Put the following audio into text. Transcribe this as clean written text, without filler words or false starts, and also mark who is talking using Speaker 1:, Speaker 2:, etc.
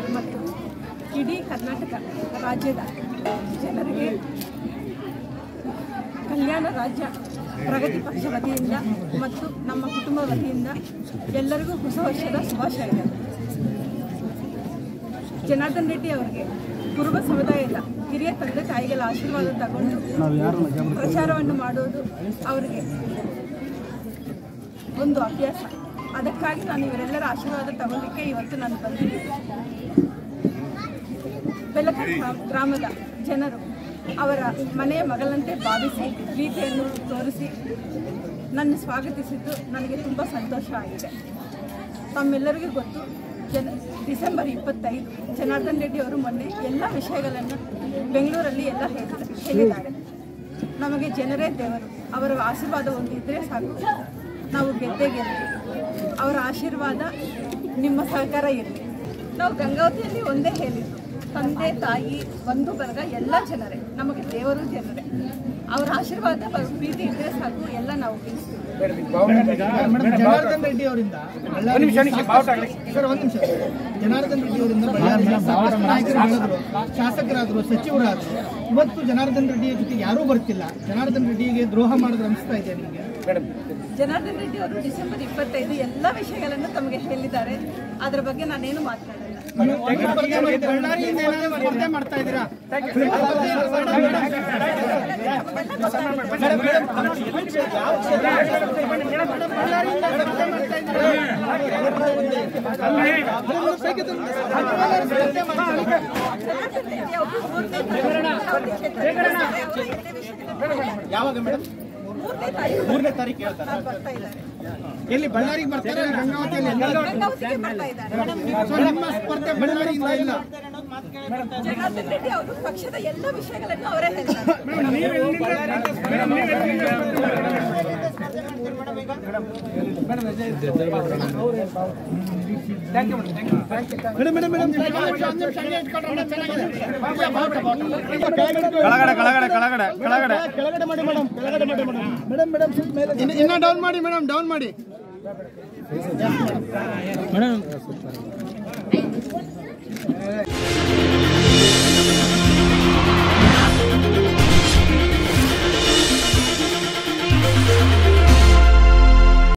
Speaker 1: ಮತ್ತು ಇಡೀ ಕರ್ನಾಟಕ ರಾಜ್ಯದ ಜನರಿಗೆ ಕಲ್ಯಾಣ ರಾಜ್ಯ ಪ್ರಗತಿ ಪಕ್ಷ ವತಿಯಿಂದ ಮತ್ತು ನಮ್ಮ ಕುಟುಂಬ ವತಿಯಿಂದ ಎಲ್ಲರಿಗೂ ಹೊಸ ವರ್ಷದ ಶುಭಾಶಯಗಳು. ಜನಾರ್ದನ್ ರೆಡ್ಡಿ ಅವರಿಗೆ ಕುರುಬ ಸಮುದಾಯದ ಹಿರಿಯ ತಂದೆ ತಾಯಿಗಳ ಆಶೀರ್ವಾದ ತಗೊಂಡು ಪ್ರಚಾರವನ್ನು ಮಾಡುವುದು ಅವರಿಗೆ ಒಂದು ಅಭ್ಯಾಸ. ಅದಕ್ಕಾಗಿ ನಾನು ಇವರೆಲ್ಲರ ಆಶೀರ್ವಾದ ತಗೊಳ್ಳಿಕ್ಕೆ ಇವತ್ತು ನಾನು ಬಂದಿದ್ದೀನಿ. ಬೆಳಕಲ್ ಗ್ರಾಮದ ಜನರು ಅವರ ಮನೆಯ ಮಗಳಂತೆ ಭಾವಿಸಿ ಪ್ರೀತಿಯನ್ನು ತೋರಿಸಿ ನನ್ನ ಸ್ವಾಗತಿಸಿದ್ದು ನನಗೆ ತುಂಬ ಸಂತೋಷ ಆಗಿದೆ. ತಮ್ಮೆಲ್ಲರಿಗೂ ಗೊತ್ತು, ಡಿಸೆಂಬರ್ 25 ಜನಾರ್ದನ್ ರೆಡ್ಡಿ ಅವರು ಮೊನ್ನೆ ಎಲ್ಲ ವಿಷಯಗಳನ್ನು ಬೆಂಗಳೂರಲ್ಲಿ ಎಲ್ಲ ಹೇಳಿದ್ದಾರೆ. ನಮಗೆ ಜನರೇ ದೇವರು, ಅವರ ಆಶೀರ್ವಾದ ಒಂದು ಇದ್ದರೆ ಸಾಕು, ನಾವು ಗೆದ್ದೇ ಗೆಲ್ತೀವಿ. ಅವರ ಆಶೀರ್ವಾದ ನಿಮ್ಮ ಸಹಕಾರ ಇರಲಿ. ನಾವು ಗಂಗಾವತಿಯಲ್ಲಿ ಒಂದೇ ಹೇಳಿದ್ದು, ತಂದೆ ತಾಯಿ ಬಂಧು ಬಳಗ ಎಲ್ಲ ಜನರೇ, ನಮಗೆ ದೇವರು ಜನರೇ. ಅವರ ಆಶೀರ್ವಾದ ಪ್ರೀತಿ ಇದ್ದರೆ ಸಾಕು, ಎಲ್ಲ ನಾವು ಗೆಲ್ಲಿಸ್ತೀವಿ.
Speaker 2: ಜನಾರ್ದನ್ ರೆಡ್ಡಿ ಅವರಿಂದ ಜನಾರ್ದನ್ ರೆಡ್ಡಿ ಅವರಿಂದ ನಾಯಕರಾದರು, ಶಾಸಕರಾದರು, ಸಚಿವರಾದರು. ಇವತ್ತು ಜನಾರ್ದನ್ ರೆಡ್ಡಿಯ ಜೊತೆ ಯಾರೂ ಬರ್ತಿಲ್ಲ. ಜನಾರ್ದನ್ ರೆಡ್ಡಿಗೆ ದ್ರೋಹ ಮಾಡಿದ್ರೆ ಅನಿಸ್ತಾ ಇದೆ ನಿಮಗೆ?
Speaker 1: ಜನಾರ್ದನ್ ರೆಡ್ಡಿ ಅವರು ಡಿಸೆಂಬರ್ 25 ಎಲ್ಲ ವಿಷಯಗಳನ್ನು ತಮಗೆ ಹೇಳಿದ್ದಾರೆ. ಅದರ ಬಗ್ಗೆ ನಾನೇನು ಮಾತನಾಡಲ್ಲ.
Speaker 2: ಮಾಡ್ತಾ ಇದ್ದೀರಾ? ಯಾವಾಗ ಮೇಡಮ್? 3ನೇ ತಾರೀಕು ಹೇಳ್ತಾರೆ. ಎಲ್ಲಿ ಬಳ್ಳಾರಿಗೆ ಬರ್ತಾರೆ? ಗಂಗಾವತಿಯಲ್ಲಿ ನಿಮ್ಮ ಸ್ಪರ್ಧೆ ಬಳ್ಳಾರಿಯಿಂದ ಇಲ್ಲ.
Speaker 1: ಜನಾರ್ದನ್ ರೆಡ್ಡಿ ಅವರು ಪಕ್ಷದ ಎಲ್ಲ ವಿಷಯಗಳನ್ನು ಅವರೇ ಹೇಳ್ತಾರೆ.
Speaker 2: ಇನ್ನ ಡೌನ್ ಮಾಡಿ ಮೇಡಮ್, ಡೌನ್ ಮಾಡಿ ಮೇಡಮ್.